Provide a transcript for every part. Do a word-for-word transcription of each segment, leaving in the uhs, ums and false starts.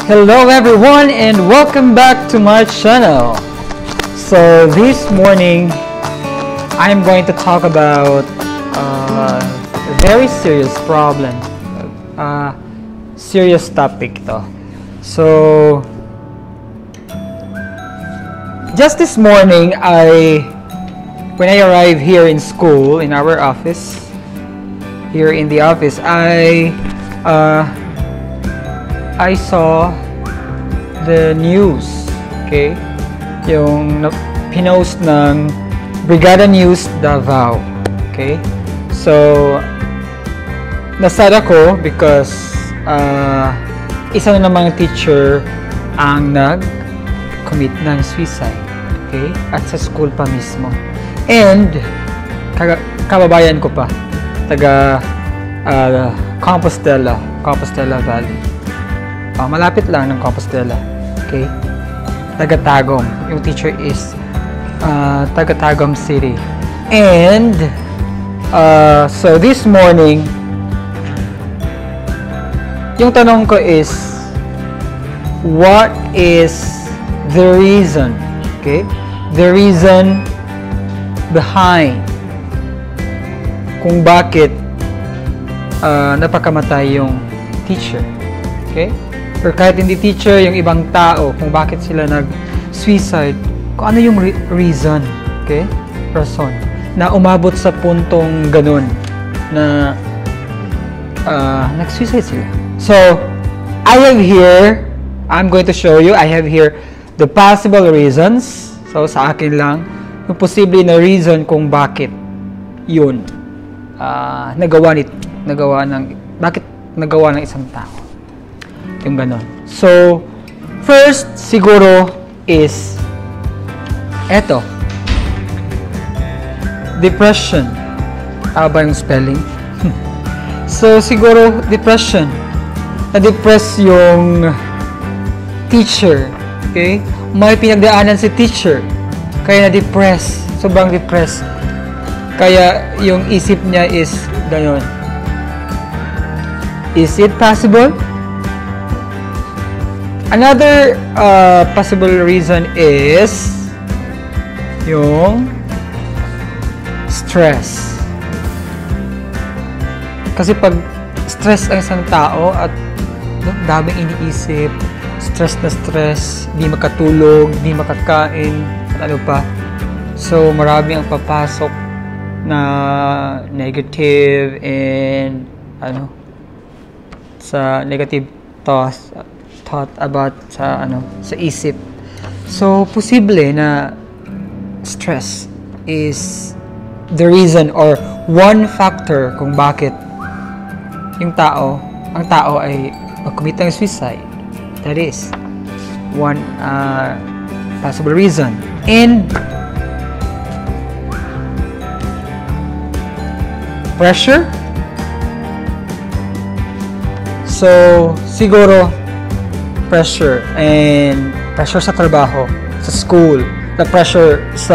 Hello everyone and welcome back to my channel. So this morning I'm going to talk about uh, a very serious problem, uh, serious topic to. So just this morning I when I arrived here in school, in our office, here in the office, I uh, I saw the news, okay? Yung pinost ng Brigada News Davao, okay? So, nasad ako because uh, isa na namang teacher ang nag-commit ng suicide, okay? At sa school pa mismo. And, kababayan ko pa, taga uh, Compostela, Compostela Valley. Uh, malapit lang ng Compostela, okay? Taga-Tagum. Yung teacher is uh, taga-Tagum City. And uh, so this morning, yung tanong ko is, what is the reason, okay? The reason behind kung bakit uh, napakamatay yung teacher, okay? Or kahit hindi teacher, yung ibang tao, kung bakit sila nag-suicide, kung ano yung re reason, okay? Rason, na umabot sa puntong ganun, na uh, nag-suicide sila. So, I have here, I'm going to show you, I have here the possible reasons. So, sa akin lang, yung posible na reason kung bakit yun uh, nagawa nit, nagawa ng, bakit nagawa ng isang tao. Yung ganon. So, first, siguro, is eto. Depression. Tama ba yung spelling? So, siguro, depression. Na-depress yung teacher. Okay? May pinagdaanan si teacher. Kaya na-depress. Sobrang depressed. Kaya, yung isip niya is ganon. Is it possible? Another uh, possible reason is yung stress. Kasi pag stress ang isang tao at no, daming iniisip, stress na stress, di makatulog, di makakain, at ano pa. So marami ang papasok na negative and ano sa negative thoughts thought about sa ano sa isip. So posible na stress is the reason or one factor kung bakit yung tao ang tao ay mag-commit ng suicide. That is one uh, possible reason. And pressure. So siguro pressure and pressure sa trabaho, sa school, the pressure sa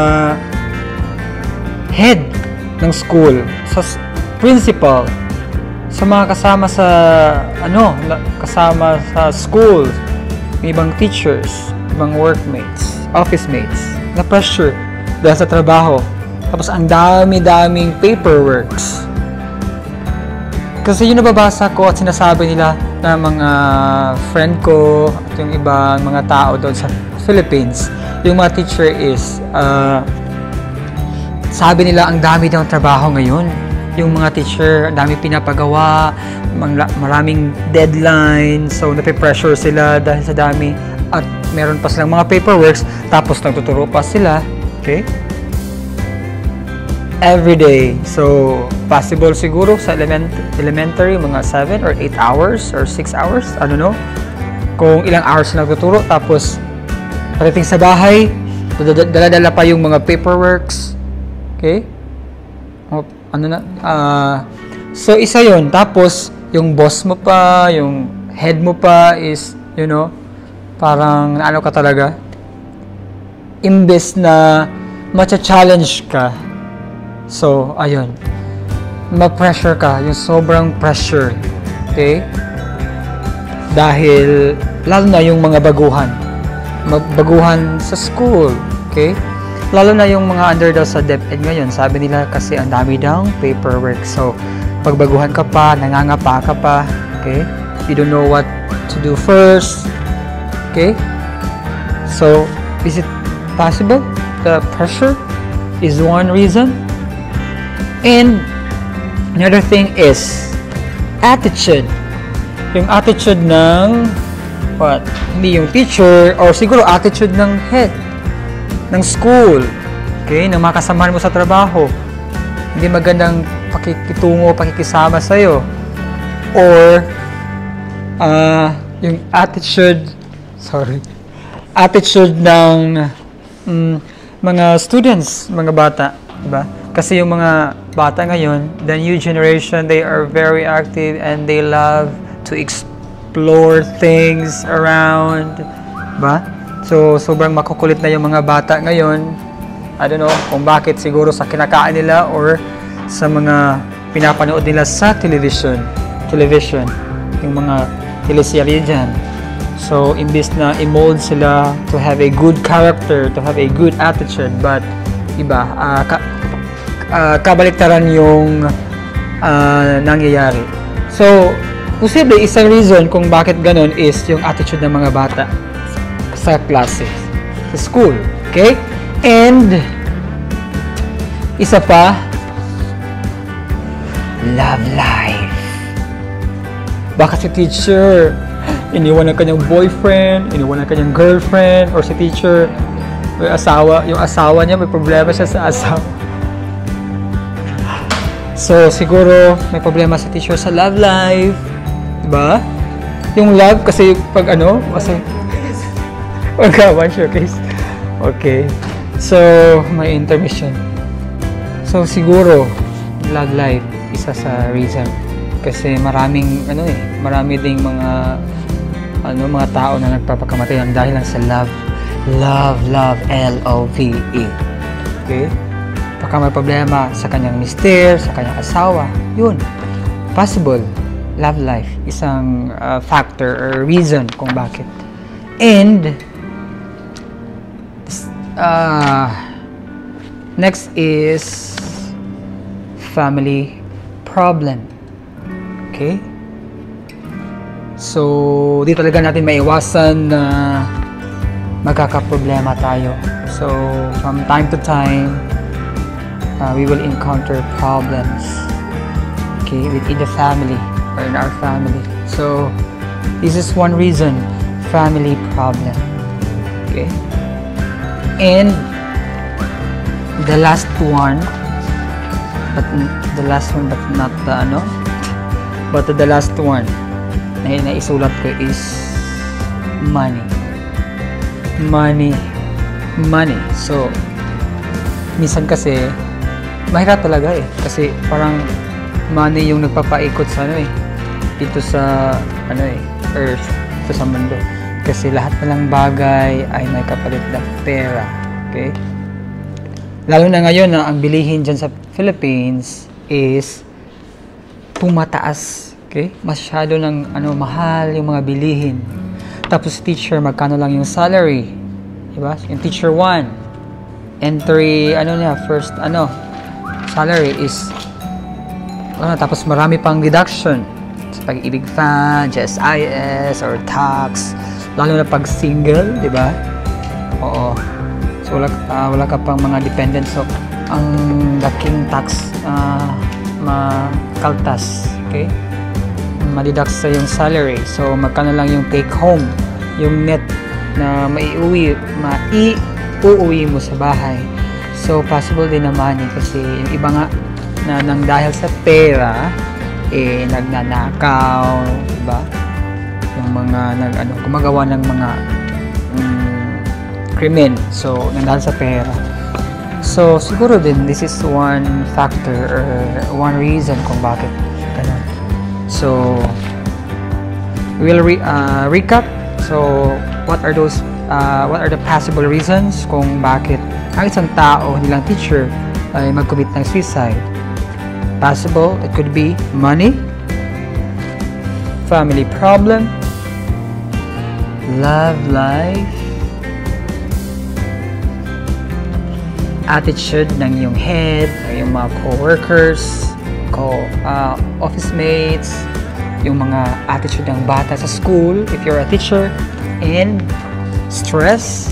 head ng school, sa principal, sa mga kasama sa ano, kasama sa school, ibang teachers, ibang workmates, office mates, na pressure dahil sa trabaho. Tapos ang dami-daming paperworks. Kasi yun nababasa ko at sinasabi nila na mga friend ko at yung ibang mga tao doon sa Philippines, yung mga teacher is uh, sabi nila ang dami daw trabaho ngayon. Yung mga teacher, ang dami pinapagawa, maraming deadline, so nape-pressure sila dahil sa dami at meron pa silang mga paperworks, tapos nagtuturo pa sila, okay? Every day. So, possible siguro sa element, elementary, mga seven or eight hours or six hours, I don't know. Kung ilang hours na nagtuturo, tapos pagdating sa bahay, dala-dala pa yung mga paperworks. Okay? O, ano na? Uh, so, isa yun. Tapos, yung boss mo pa, yung head mo pa is, you know, parang ano ka talaga. Imbes na matcha-challenge ka. So, ayun. Ma-pressure ka. Yung sobrang pressure. Okay? Dahil lalo na yung mga baguhan. Magbaguhan sa school, okay? Lalo na yung mga under daw sa DepEd ngayon. Sabi nila kasi ang dami daw paperwork. So, pagbaguhan ka pa, nangangapa ka pa, okay? You don't know what to do first, okay? So, is it possible? The pressure is one reason. And another thing is attitude. Yung attitude ng what? Hindi yung teacher or siguro attitude ng head ng school. Okay? Ng mga kasamahan mo sa trabaho. Hindi magandang pakikitungo, pakikisama sa'yo. Or uh, yung attitude sorry attitude ng um, mga students, mga bata, diba? Kasi yung mga bata ngayon, the new generation, they are very active and they love to explore things around, diba? So, sobrang makukulit na yung mga bata ngayon. I don't know kung bakit, siguro sa kinakain nila or sa mga pinapanood nila sa television. Television, yung mga teleserye dyan. So, imbis na i-mold sila to have a good character, to have a good attitude, but iba, uh, ka, uh, kabaliktaran yung uh, nangyayari. So, posible isang reason kung bakit ganun is yung attitude ng mga bata sa klase, sa school, okay? And isa pa, love life. Baka si teacher iniwan ng kanyang boyfriend, iniwan ng kanyang girlfriend, or si teacher may asawa, yung asawa niya may problema siya sa asawa. So siguro may problema sa teacher sa love life, diba? Yung love kasi pag ano, kasi magawa showcase. Okay. So may intermission. So siguro love life isa sa reason kasi maraming ano eh, marami ding mga ano mga tao na nagpapakamatay ng dahil lang sa love. Love, love, L O V E. Okay? Baka may problema sa kanyang mister, sa kanyang asawa. Yun. Possible. Love life. Isang uh, factor or reason kung bakit. And uh, next is family problem. Okay? So, di talaga natin maiwasan na magkakaproblema tayo. So, from time to time, uh, we will encounter problems, okay, within the family or in our family. So, this is one reason, family problem, okay. And the last one, but the last one, but not the ano, but the last one na naisulat ko is money. Money. Money. So, minsan kasi, mahirap talaga eh. Kasi parang money yung nagpapaikot sa ano eh. Dito sa, ano eh, earth. Dito sa mundo. Kasi lahat na lang bagay ay may kapalit na pera. Okay? Lalo na ngayon na ang bilihin dyan sa Philippines is tumataas. Okay? Masyado ng ano, mahal yung mga bilihin. Tapos teacher, magkano lang yung salary? Diba? Yung teacher one. Entry, ano niya, first, ano, salary is, ano, tapos marami pang deduction. Sa pag-ibig fan, G S I S, or tax. Lalo na pag single, diba? Oo. So, wala, uh, wala ka pang mga dependents. So, ang laking tax, uh, makaltas. Okay? Madideduct sa yung salary. So, magkano lang yung take home, yung net na maiuwi, maiuwi mo sa bahay. So, possible din naman eh, kasi yung iba nga na nang dahil sa pera, eh, nagnanakaw, diba? Yung mga, nag, ano, gumagawa ng mga um, krimen. So, nang dahil sa pera. So, siguro din, this is one factor or one reason kung bakit ganun. So, we'll re uh, recap. So, what are those, uh, what are the possible reasons kung bakit ang isang tao, nilang teacher, ay mag-commit ng suicide? Possible, it could be money, family problem, love life, attitude ng iyong head, ng iyong mga co-workers, co, uh, office mates, yung mga attitude ng bata sa school, if you're a teacher, and stress,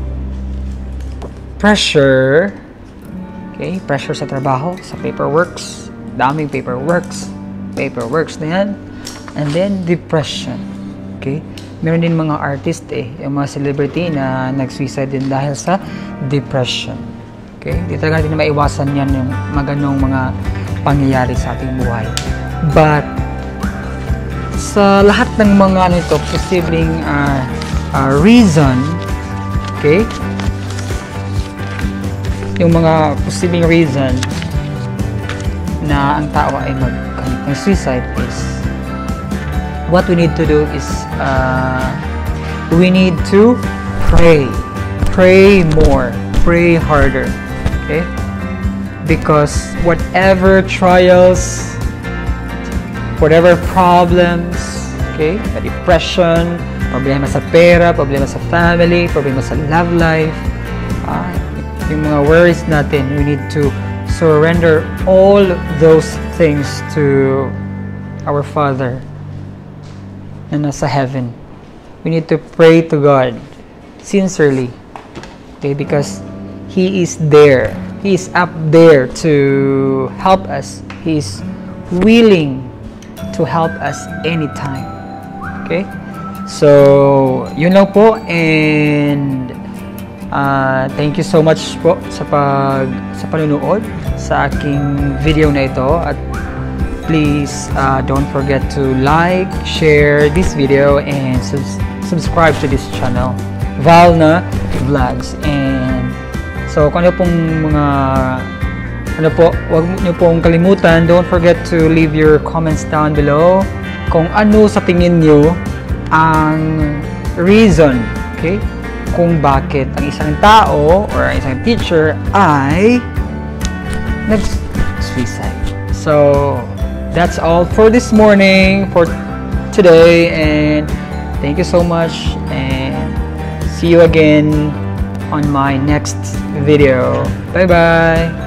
pressure, okay, pressure sa trabaho, sa paperworks, daming paperworks, paperworks na yan, and then depression, okay, meron din mga artist eh, yung mga celebrity na nag-suicide din dahil sa depression. Okay? Di talaga natin maiwasan yan yung maganong mga pangyayari sa ating buhay. But, sa lahat ng mga ano ito, posibleng uh, uh, reason, okay? Yung mga posibleng reason na ang tao ay mag-suicide is, what we need to do is, uh, we need to pray. Pray more. Pray harder. Okay? Because whatever trials, whatever problems, okay, depression, problema sa pera, problema sa family, problema sa love life, uh, yung mga worries natin, we need to surrender all those things to our Father na nasa heaven. We need to pray to God sincerely, okay, because He is there. He is up there to help us. He is willing to help us anytime. Okay? So, yun lang po, and uh, thank you so much po sa pag sa panunood sa aking video na ito, at please uh, don't forget to like, share this video, and subs subscribe to this channel, Valna Vlogs. And so, kung ano pong mga, ano po, huwag niyo pong kalimutan, don't forget to leave your comments down below kung ano sa tingin niyo ang reason, okay, kung bakit ang isang tao or ang isang teacher ay nag-suicide. So, that's all for this morning, for today, and thank you so much, and see you again on my next video. Bye bye.